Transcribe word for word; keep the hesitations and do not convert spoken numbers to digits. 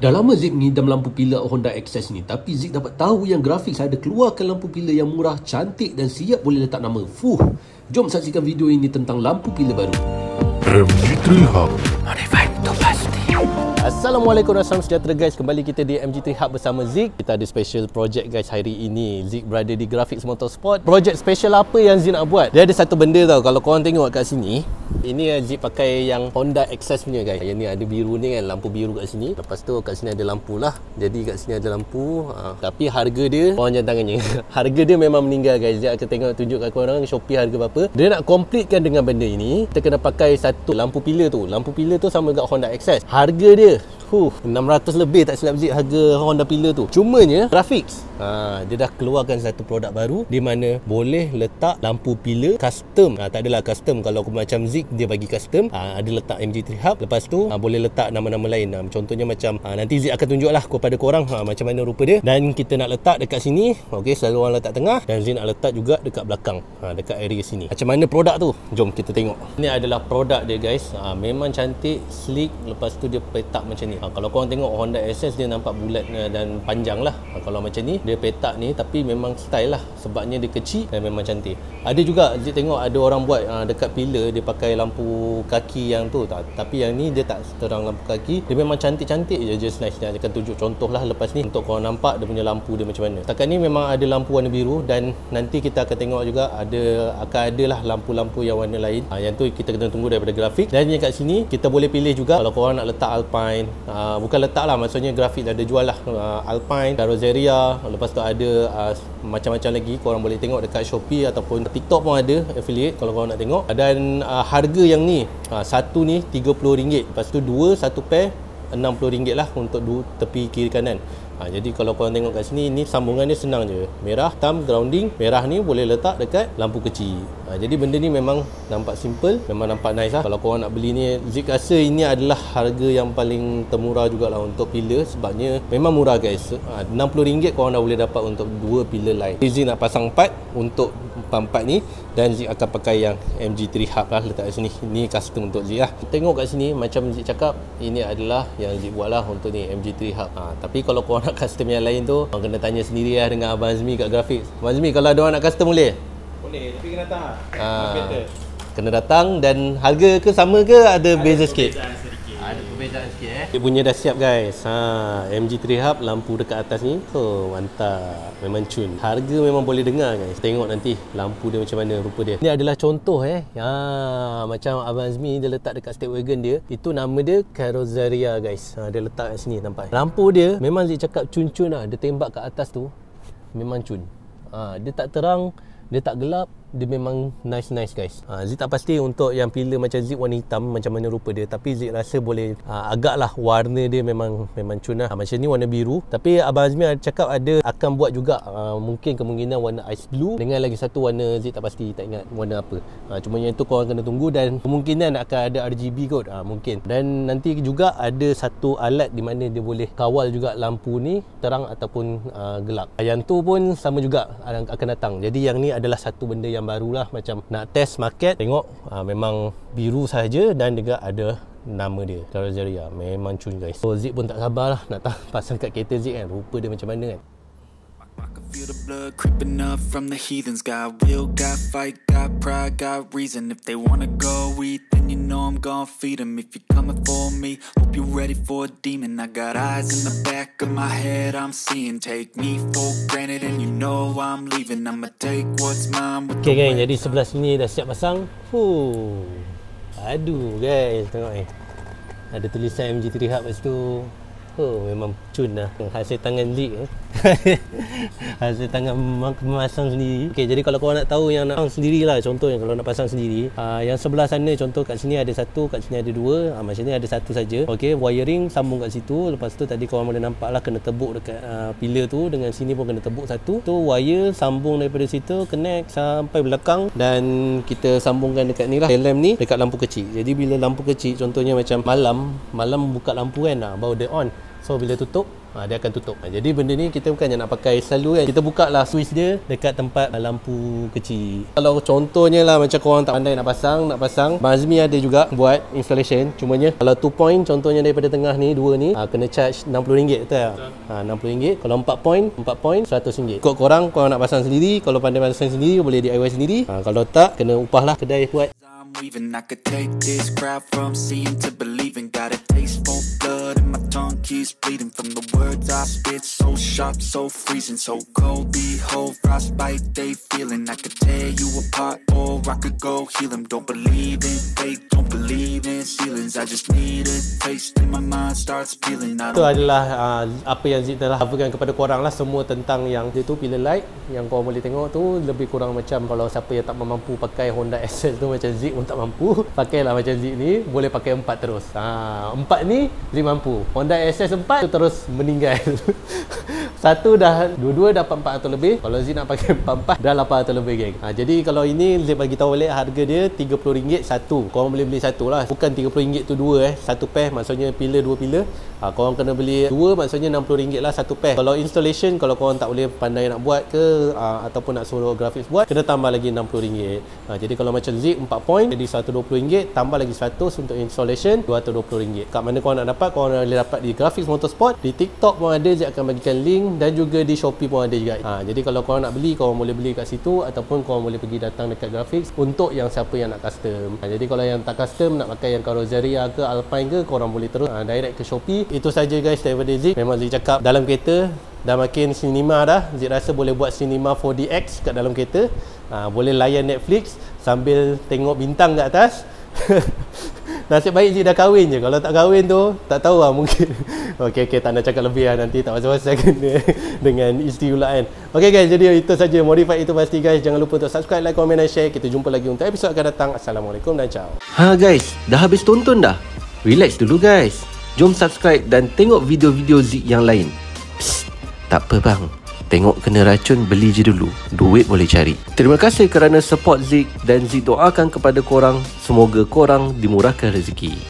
Dah lama Zik ngidam lampu pillar Honda Access ni, tapi Zik dapat tahu yang Graphics ada keluarkan lampu pillar yang murah, cantik dan siap boleh letak nama. Fuh, jom saksikan video ini tentang lampu pillar baru. M G tiga Hub. Modify to pasti. Assalamualaikum warahmatullahi wabarakatuh guys. Kembali kita di M G tiga Hub bersama Zik. Kita ada special project guys hari ini. Zik berada di Graphics Motorsport. Project special apa yang Zik nak buat? Dia ada satu benda tau. Kalau korang tengok kat sini, ini Zik pakai yang Honda Access punya guys. Yang ni ada biru ni kan, lampu biru kat sini. Lepas tu kat sini ada lampu lah. Jadi kat sini ada lampu. Ha. Tapi harga dia, korang jangan tangannya. Harga dia memang meninggal guys. Zik akan tengok tunjuk kat korang Shopee harga berapa. Dia nak completekan dengan benda ini, kita kena pakai satu lampu pillar tu. Lampu pillar tu sama dengan Honda Access. Harga dia Huh, enam ratus lebih tak silap Zik harga Honda pillar tu. Cumanya Graphics, ha, dia dah keluarkan satu produk baru di mana boleh letak lampu pillar custom. Ha, tak adalah custom kalau macam Zik dia bagi custom. Ha, ada letak M G tiga Hub. Lepas tu ha, boleh letak nama-nama lain. Ha, contohnya macam ha, nanti Zik akan tunjuklah kepada korang ha, macam mana rupa dia. Dan kita nak letak dekat sini. Okey, selalu orang letak tengah dan Zik nak letak juga dekat belakang. Ha, dekat area sini. Macam mana produk tu? Jom kita tengok. Ini adalah produk dia guys. Ha, memang cantik, sleek. Lepas tu dia petak macam ni. Ha, kalau korang tengok Honda Access dia nampak bulat dan panjang lah. Ha, kalau macam ni dia petak ni, tapi memang style lah sebabnya dia kecil dan memang cantik. Ada juga Zik tengok ada orang buat ha, dekat pillar dia pakai lampu kaki yang tu tak, tapi yang ni dia tak terang lampu kaki. Dia memang cantik-cantik je, just nice. Dia akan tunjuk contoh lah lepas ni untuk korang nampak dia punya lampu dia macam mana. Setakat ni memang ada lampu warna biru dan nanti kita akan tengok juga ada akan ada lah lampu-lampu yang warna lain. Ha, yang tu kita kena tunggu daripada grafik. Dan yang kat sini kita boleh pilih juga kalau korang nak letak Alpine. Uh, bukan letak lah, maksudnya grafik ada jual lah uh, Alpine, Carrozzeria. Lepas tu ada uh, macam-macam lagi. Korang boleh tengok dekat Shopee ataupun TikTok pun ada affiliate kalau korang nak tengok. Dan uh, harga yang ni uh, satu ni tiga puluh ringgit. Lepas tu dua, satu pair enam puluh ringgit lah untuk dua tepi kiri kanan. Ha, jadi kalau korang tengok kat sini, ni sambungan dia senang je. Merah, hitam, grounding. Merah ni boleh letak dekat lampu kecil. Ha, jadi benda ni memang nampak simple, memang nampak nice lah. Kalau korang nak beli ni, Zik rasa ini adalah harga yang paling termurah jugalah untuk pillar. Sebabnya memang murah guys. Ha, enam puluh ringgit korang dah boleh dapat untuk dua pillar lain. Zik nak pasang empat untuk empat ni. Dan Zik akan pakai yang M G tiga Hub lah letak kat sini. Ni custom untuk Zik lah. Tengok kat sini macam Zik cakap, ini adalah yang Zik buat lah untuk ni M G tiga Hub. Ha, tapi kalau korang nak custom yang lain tu, korang kena tanya sendiri lah dengan Abang Azmi kat Graphics. Abang Azmi, kalau ada orang nak custom boleh? Boleh, tapi kena datang lah. Ha, kena datang. Dan harga ke sama ke ada, ada beza sikit? Ada perbezaan sikit eh. Dia punya dah siap guys. Ha, M G tiga Hub lampu dekat atas ni. Oh, mantap. Memang cun. Harga memang boleh dengar guys. Tengok nanti lampu dia macam mana rupa dia. Ini adalah contoh eh. Ha, macam Abang Azmi dia letak dekat step wagon dia. Itu nama dia Carrozzeria guys. Ha, dia letak kat sini nampak. Lampu dia memang Zik cakap cun-cun lah. Dia tembak kat atas tu memang cun. Ha, dia tak terang, dia tak gelap. Dia memang nice-nice guys. ha, Zik tak pasti untuk yang pillar macam Zik warna hitam macam mana rupa dia. Tapi Zik rasa boleh ha, agak lah warna dia memang memang cun lah. ha, Macam ni warna biru. Tapi Abang Azmi cakap ada akan buat juga ha, mungkin kemungkinan warna ice blue dengan lagi satu warna Zik tak pasti, tak ingat warna apa. ha, Cuma yang tu korang kena tunggu. Dan kemungkinan akan ada R G B kot. ha, Mungkin. Dan nanti juga ada satu alat di mana dia boleh kawal juga lampu ni terang ataupun uh, gelap. Yang tu pun sama juga akan datang. Jadi yang ni adalah satu benda yang barulah, macam nak test market. Tengok ha, memang biru saja dan juga ada nama dia Carrozzeria. Memang cun guys. So Zik pun tak sabar lah nak pasang kat kereta Zik kan. Rupa dia macam mana kan. Feel the blood creeping up from the heathens. Got will, got fight, got pride, got reason. If they wanna go eat, then you know I'm gon' feed them. If you're coming for me, hope you're ready for a demon. I got eyes in the back of my head, I'm seeing. Take me for granted and you know I'm leaving. I'ma take what's mine with Okay guys, jadi sebelah sini dah siap pasang. Fuh. Aduh guys, tengok ni. Ada tulisan M G tiga Hub kat situ. Oh, memang cun lah. Hasil tangan Zik eh. Hasil tangan memasang sendiri. Okey, jadi kalau korang nak tahu yang nak pasang sendiri lah, contohnya kalau nak pasang sendiri, uh, yang sebelah sana contoh kat sini ada satu, kat sini ada dua. uh, Macam ni ada satu saja. Okey, wiring sambung kat situ. Lepas tu tadi korang boleh nampak lah kena tebuk dekat uh, pillar tu. Dengan sini pun kena tebuk satu. Tu wire sambung daripada situ, connect sampai belakang. Dan kita sambungkan dekat ni lah, lamp ni dekat lampu kecil. Jadi bila lampu kecil, contohnya macam malam, malam buka lampu kan, uh, baru dia on. So bila tutup, ha, dia akan tutup. Ha, jadi benda ni kita bukannya nak pakai selalu kan. Kita buka lah switch dia dekat tempat lampu kecil. Kalau contohnya lah macam korang tak pandai nak pasang, nak pasang, Mazmi ada juga buat installation. Cumanya kalau two point contohnya daripada tengah ni, dua ni, ha, kena charge enam puluh ringgit betul tak? Ha, enam puluh ringgit. Kalau empat point, empat point seratus ringgit. Kod korang, korang nak pasang sendiri. Kalau pandai pasang sendiri, boleh D I Y sendiri. Ha, kalau tak, kena upahlah kedai buat. Weaving, I could take this crowd from seeing to believing. Got a taste for blood and my tongue keeps bleeding from the words I spit. So sharp, so freezing, so cold. Behold, frostbite they feeling. I could tear you apart or I could go heal them. Don't believe in fate, don't believe in ceilings. I just need a taste and my mind starts peeling. Itu adalah uh, apa yang Zik telah coverkan kepada korang lah, semua tentang yang dia tu pillar light yang korang boleh tengok tu. Lebih kurang macam kalau siapa yang tak mampu pakai Honda S L tu macam Zik pun tak mampu, pakailah macam Zik ni, boleh pakai empat terus. Ha, empat ni Zik mampu. Honda S S empat tu terus meninggal. Satu dah, dua-dua dapat empat ratus lebih. Kalau Zik nak pakai empat-empat dah lapan ratus lebih geng. Ha, jadi kalau ini Zik bagi tahu balik harga dia tiga puluh ringgit satu. Korang boleh beli satu lah. Bukan tiga puluh ringgit tu dua eh. Satu pair maksudnya pillar dua pillar. Ha, korang kena beli dua maksudnya enam puluh ringgit lah satu pair. Kalau installation, kalau korang tak boleh pandai nak buat ke ha, ataupun nak suruh grafis buat, kena tambah lagi enam puluh ringgit. Ha, jadi kalau macam Zik empat point jadi seratus dua puluh ringgit, tambah lagi seratus untuk installation dua ratus dua puluh ringgit. Kat mana korang nak dapat? Korang boleh dapat di Graphics Motorsport, di TikTok pun ada, Zik akan bagikan link, dan juga di Shopee pun ada juga. Ha, jadi kalau korang nak beli, korang boleh beli kat situ ataupun korang boleh pergi datang dekat Graphics untuk yang siapa yang nak custom. Ha, jadi kalau yang tak custom nak pakai yang Carrozzeria ke Alpine ke, korang boleh terus ha, direct ke Shopee. Itu saja guys daripada Zik. Memang Zik cakap dalam kereta dah makin cinema dah. Zik rasa boleh buat cinema four D X kat dalam kereta. Ha, boleh layan Netflix sambil tengok bintang kat atas. Nasib baik Zik dah kahwin je. Kalau tak kahwin tu tak tahu lah mungkin. Okey okey, tak nak cakap lebih lah, nanti tak pasal-pasal kena dengan isteri pula kan. Okey guys, jadi itu saja Modified Itu Pasti guys. Jangan lupa untuk subscribe, like, komen dan share. Kita jumpa lagi untuk episod akan datang. Assalamualaikum dan ciao. Ha guys, dah habis tonton dah? Relax dulu guys. Jom subscribe dan tengok video-video Zik yang lain. Psst, tak apa bang, tengok kena racun, beli je dulu. Duit boleh cari. Terima kasih kerana support Zik, dan Zik doakan kepada korang, semoga korang dimurahkan rezeki.